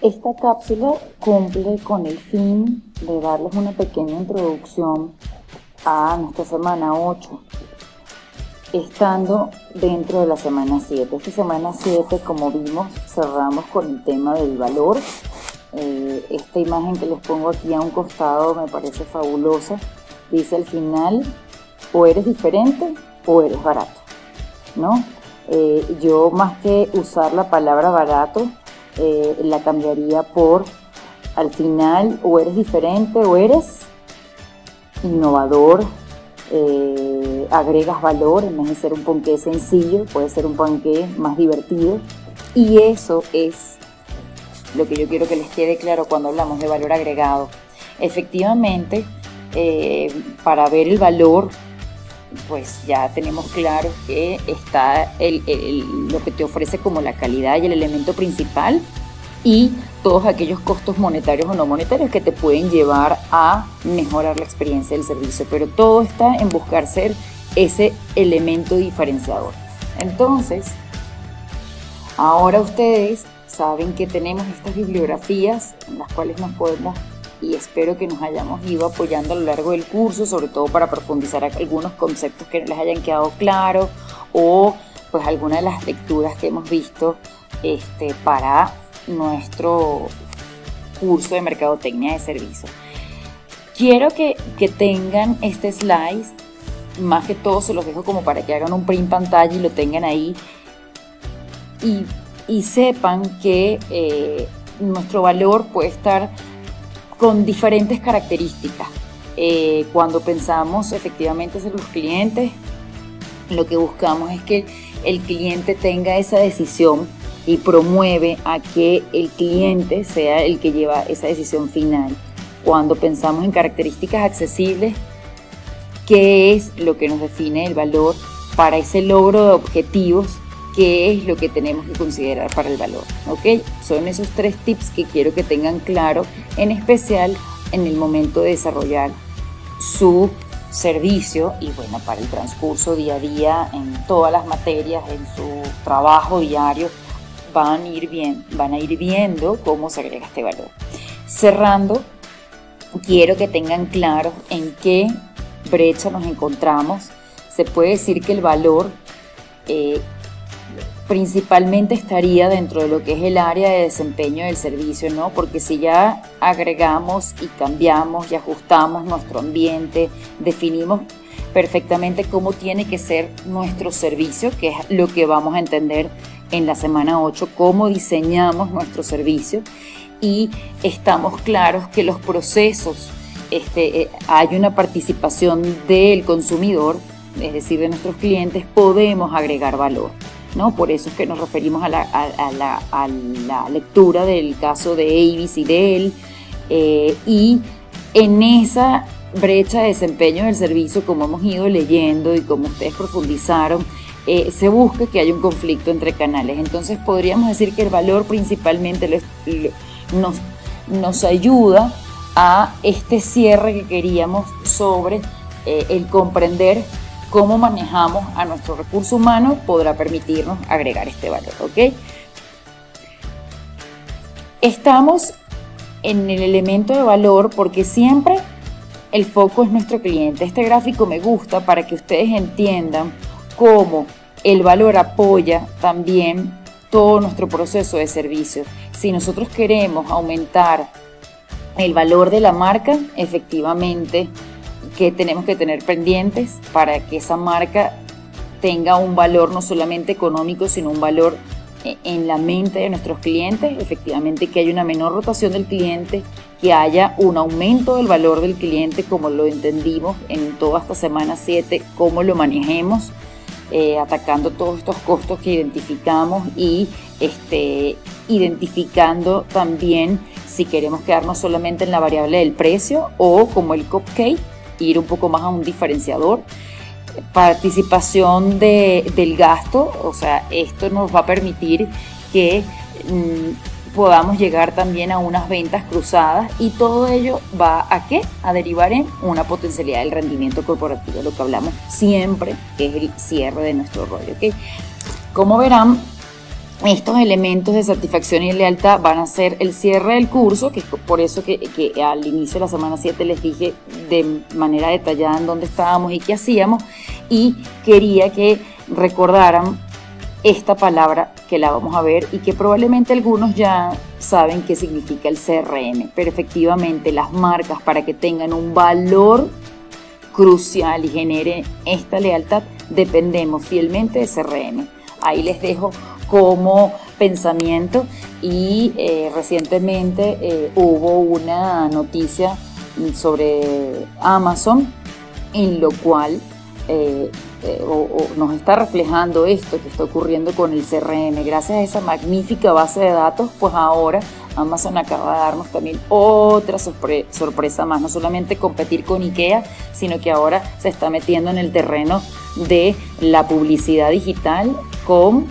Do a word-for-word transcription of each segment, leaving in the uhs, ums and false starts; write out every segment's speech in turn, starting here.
Esta cápsula cumple con el fin de darles una pequeña introducción a nuestra semana ocho, estando dentro de la semana siete. Esta semana siete, como vimos, cerramos con el tema del valor. Eh, esta imagen que les pongo aquí a un costado me parece fabulosa. Dice al final, o eres diferente o eres barato, ¿no? Eh, yo, más que usar la palabra barato, eh, la cambiaría por al final, o eres diferente o eres innovador, eh, agregas valor. En vez de ser un ponqué sencillo, puede ser un ponqué más divertido, y eso es lo que yo quiero que les quede claro cuando hablamos de valor agregado. Efectivamente, eh, para ver el valor, pues ya tenemos claro que está el, el, lo que te ofrece como la calidad y el elemento principal, y todos aquellos costos monetarios o no monetarios que te pueden llevar a mejorar la experiencia del servicio, pero todo está en buscar ser ese elemento diferenciador. Entonces, ahora ustedes saben que tenemos estas bibliografías en las cuales nos podemos, y espero que nos hayamos ido apoyando a lo largo del curso, sobre todo para profundizar algunos conceptos que no les hayan quedado claros, o pues alguna de las lecturas que hemos visto este, para nuestro curso de mercadotecnia de servicios. Quiero que, que tengan este slide, más que todo se los dejo como para que hagan un print pantalla y lo tengan ahí, y, y sepan que eh, nuestro valor puede estar con diferentes características. Eh, cuando pensamos efectivamente en los clientes, lo que buscamos es que el cliente tenga esa decisión y promueve a que el cliente sea el que lleva esa decisión final. Cuando pensamos en características accesibles, ¿qué es lo que nos define el valor para ese logro de objetivos? ¿Qué es lo que tenemos que considerar para el valor? ¿Ok? Son esos tres tips que quiero que tengan claro, en especial en el momento de desarrollar su servicio y bueno, para el transcurso día a día en todas las materias, en su trabajo diario, van a ir bien, van a ir viendo cómo se agrega este valor. Cerrando, quiero que tengan claro en qué brecha nos encontramos. Se puede decir que el valor eh, principalmente estaría dentro de lo que es el área de desempeño del servicio, ¿no? Porque si ya agregamos y cambiamos y ajustamos nuestro ambiente, definimos perfectamente cómo tiene que ser nuestro servicio, que es lo que vamos a entender en la semana ocho, cómo diseñamos nuestro servicio, y estamos claros que los procesos, este, eh, hay una participación del consumidor, es decir, de nuestros clientes, podemos agregar valor, ¿no? Por eso es que nos referimos a la, a, a la, a la lectura del caso de Avis y Dell, eh, y en esa brecha de desempeño del servicio, como hemos ido leyendo y como ustedes profundizaron, eh, se busca que haya un conflicto entre canales. Entonces podríamos decir que el valor principalmente lo, lo, nos, nos ayuda a este cierre que queríamos sobre eh, el comprender cómo manejamos a nuestro recurso humano, podrá permitirnos agregar este valor, ¿ok? Estamos en el elemento de valor porque siempre el foco es nuestro cliente. Este gráfico me gusta para que ustedes entiendan cómo el valor apoya también todo nuestro proceso de servicio. Si nosotros queremos aumentar el valor de la marca, efectivamente, que tenemos que tener pendientes para que esa marca tenga un valor no solamente económico, sino un valor en la mente de nuestros clientes. Efectivamente, que haya una menor rotación del cliente, que haya un aumento del valor del cliente, como lo entendimos en toda esta semana siete, cómo lo manejemos, eh, atacando todos estos costos que identificamos, y este, identificando también si queremos quedarnos solamente en la variable del precio o, como el cupcake, ir un poco más a un diferenciador. Participación de, del gasto, o sea, esto nos va a permitir que mmm, podamos llegar también a unas ventas cruzadas, y todo ello va a ¿qué? A derivar en una potencialidad del rendimiento corporativo, lo que hablamos siempre, que es el cierre de nuestro rollo, ¿ok? Como verán, Estos elementos de satisfacción y lealtad van a ser el cierre del curso, que es por eso que, que al inicio de la semana siete les dije de manera detallada en dónde estábamos y qué hacíamos, y quería que recordaran esta palabra que la vamos a ver y que probablemente algunos ya saben qué significa el C R M, pero efectivamente las marcas, para que tengan un valor crucial y generen esta lealtad, dependemos fielmente de C R M. Ahí les dejo como pensamiento. Y eh, recientemente eh, hubo una noticia sobre Amazon en lo cual eh, eh, o, o nos está reflejando esto que está ocurriendo con el C R M. Gracias a esa magnífica base de datos, pues ahora Amazon acaba de darnos también otra sorpre sorpresa más, no solamente competir con IKEA, sino que ahora se está metiendo en el terreno de la publicidad digital con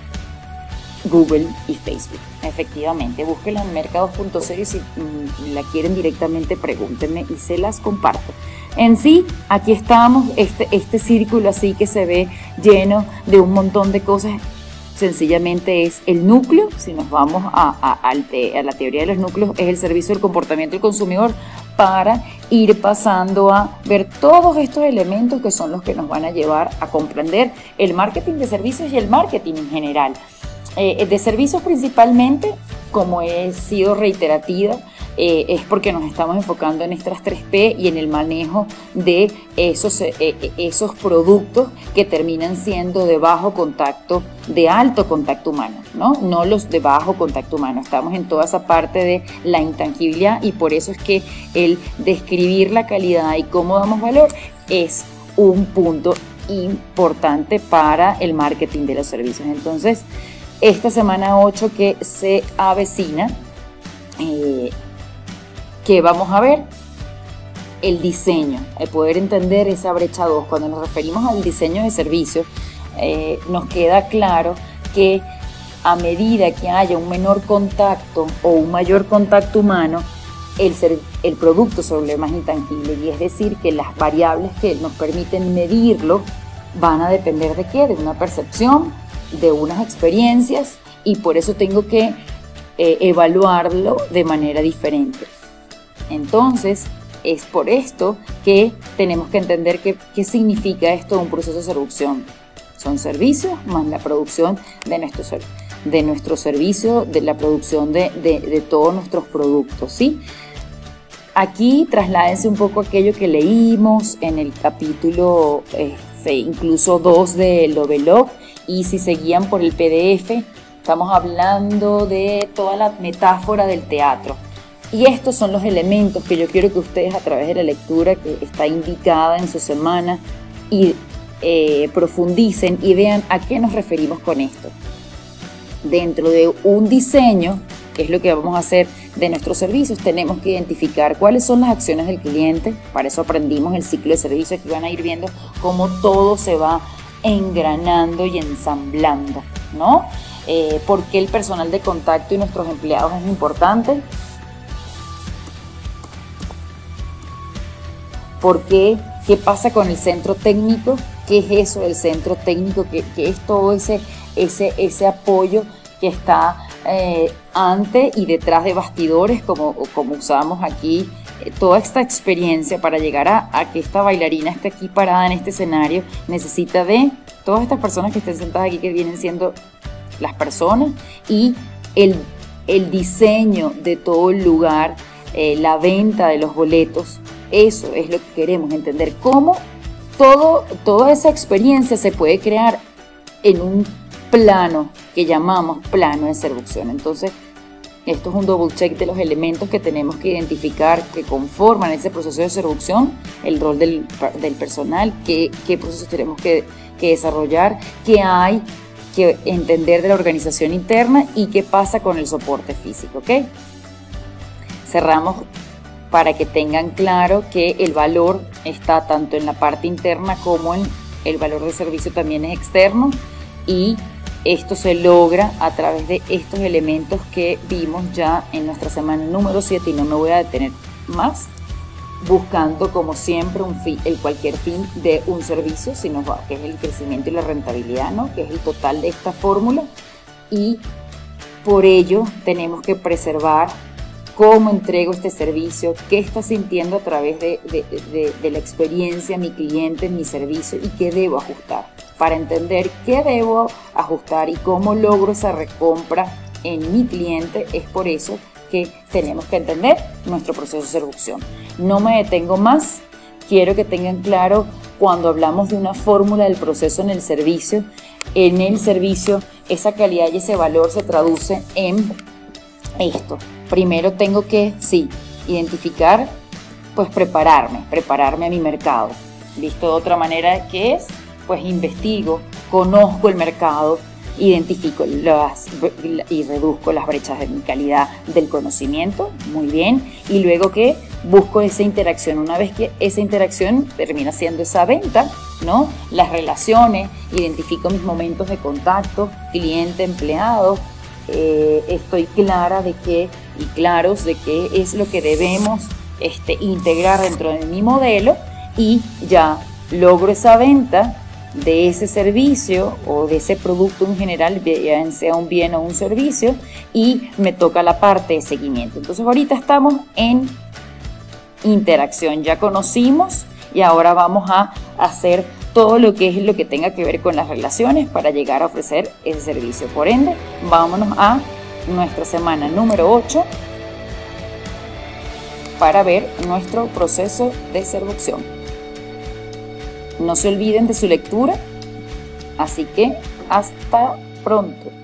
Google y Facebook. Efectivamente, búsquenla en Mercado dos punto cero y si mmm, la quieren directamente pregúntenme y se las comparto. En sí, aquí estamos, este, este círculo así que se ve lleno de un montón de cosas, sencillamente es el núcleo. Si nos vamos a, a, a la teoría de los núcleos, es el servicio del comportamiento del consumidor, para ir pasando a ver todos estos elementos que son los que nos van a llevar a comprender el marketing de servicios y el marketing en general. Eh, de servicios principalmente, como he sido reiterativa, eh, es porque nos estamos enfocando en estas tres P y en el manejo de esos, eh, esos productos que terminan siendo de bajo contacto, de alto contacto humano, ¿no? No los de bajo contacto humano. Estamos en toda esa parte de la intangibilidad y por eso es que el describir la calidad y cómo damos valor es un punto importante para el marketing de los servicios. Entonces, esta semana ocho que se avecina, eh, que vamos a ver el diseño, el poder entender esa brecha dos. Cuando nos referimos al diseño de servicios, eh, nos queda claro que a medida que haya un menor contacto o un mayor contacto humano, el, ser, el producto se vuelve más intangible, y es decir, que las variables que nos permiten medirlo van a depender de qué, de una percepción, de unas experiencias, y por eso tengo que eh, evaluarlo de manera diferente. Entonces, es por esto que tenemos que entender qué, qué significa esto de un proceso de seducción. Son servicios más la producción de nuestro, de nuestro servicio, de la producción de, de, de todos nuestros productos, ¿sí? Aquí trasládense un poco aquello que leímos en el capítulo eh, incluso dos de Lovelock, y si seguían por el P D F, estamos hablando de toda la metáfora del teatro. Y estos son los elementos que yo quiero que ustedes, a través de la lectura que está indicada en su semana, y eh, profundicen y vean a qué nos referimos con esto. Dentro de un diseño, que es lo que vamos a hacer de nuestros servicios, tenemos que identificar cuáles son las acciones del cliente. Para eso aprendimos el ciclo de servicios, que van a ir viendo cómo todo se va engranando y ensamblando, ¿no? Eh, ¿Por qué el personal de contacto y nuestros empleados es importante? ¿Por qué? ¿Qué pasa con el centro técnico? ¿Qué es eso del centro técnico? ¿Qué, qué es todo ese, ese, ese apoyo que está eh, ante y detrás de bastidores, como, como usamos aquí? Eh, toda esta experiencia para llegar a, a que esta bailarina esté aquí parada en este escenario necesita de todas estas personas que estén sentadas aquí, que vienen siendo las personas, y el, el diseño de todo el lugar, eh, la venta de los boletos. Eso es lo que queremos entender, cómo todo, toda esa experiencia se puede crear en un plano que llamamos plano de seducción. Entonces, esto es un double check de los elementos que tenemos que identificar que conforman ese proceso de seducción, el rol del, del personal, qué, qué procesos tenemos que, que desarrollar, qué hay que entender de la organización interna y qué pasa con el soporte físico, ¿ok? Cerramos para que tengan claro que el valor está tanto en la parte interna como en el valor de servicio también es externo, y esto se logra a través de estos elementos que vimos ya en nuestra semana número siete, y no me voy a detener más, buscando como siempre un fin, el cualquier fin de un servicio, sino que es el crecimiento y la rentabilidad, ¿no? Que es el total de esta fórmula. y por ello tenemos que preservar cómo entrego este servicio, qué está sintiendo a través de, de, de, de la experiencia mi cliente en mi servicio y qué debo ajustar. Para entender qué debo ajustar y cómo logro esa recompra en mi cliente, es por eso que tenemos que entender nuestro proceso de seducción. No me detengo más, quiero que tengan claro cuando hablamos de una fórmula del proceso en el servicio. En el servicio, esa calidad y ese valor se traduce en esto. Primero tengo que, sí, identificar, pues prepararme, prepararme a mi mercado. Visto de otra manera, ¿qué es? Pues investigo, conozco el mercado, identifico las, y reduzco las brechas de mi calidad del conocimiento, muy bien, y luego que busco esa interacción. Una vez que esa interacción termina siendo esa venta, ¿no? Las relaciones, identifico mis momentos de contacto, cliente, empleado, eh, estoy clara de qué y claros de qué es lo que debemos este, integrar dentro de mi modelo, y ya logro esa venta de ese servicio o de ese producto en general, ya sea un bien o un servicio, y me toca la parte de seguimiento. Entonces ahorita estamos en interacción, ya conocimos y ahora vamos a hacer todo lo que es lo que tenga que ver con las relaciones para llegar a ofrecer ese servicio. Por ende, vámonos a nuestra semana número ocho para ver nuestro proceso de seducción. No se olviden de su lectura, así que hasta pronto.